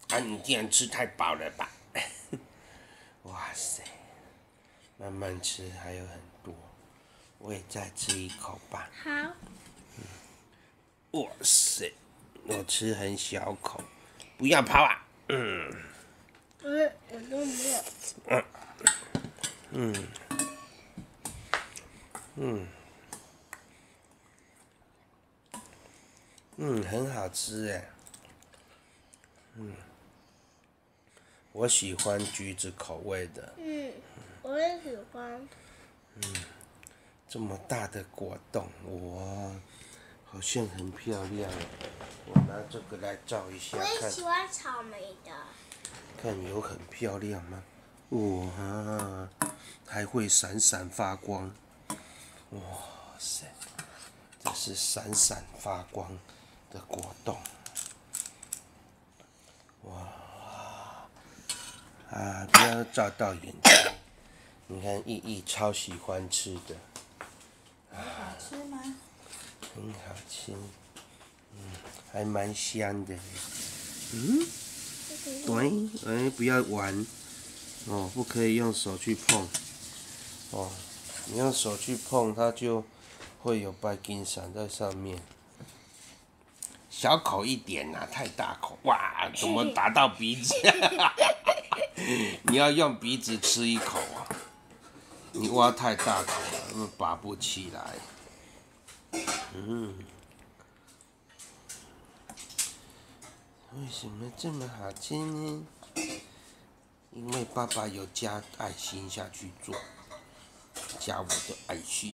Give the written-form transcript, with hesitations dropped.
啊，你竟然吃太饱了吧？哇塞，慢慢吃，还有很多，我也再吃一口吧。 好。 哇塞，我吃很小口，不要跑啊！ 我都没有。 很好吃哎。我喜欢橘子口味的。 我也喜欢。 这么大的果冻，哇，好像很漂亮。我拿这个来照一下我也看， 喜欢草莓的。 看有很漂亮吗？哇，还会闪闪发光。哇塞，这是闪闪发光的果冻。不要照到眼睛。你看，意义超喜欢吃的。 好吃吗？ 很好吃，还蛮香的。对，不要玩，哦，不可以用手去碰，哦，你用手去碰，它就会有白金闪在上面。小口一点呐、太大口，哇，怎么打到鼻子？你要用鼻子吃一口啊，你挖太大口了，拔不起来。为什么这么好吃呢？因为爸爸有加爱心下去做，加我的爱心。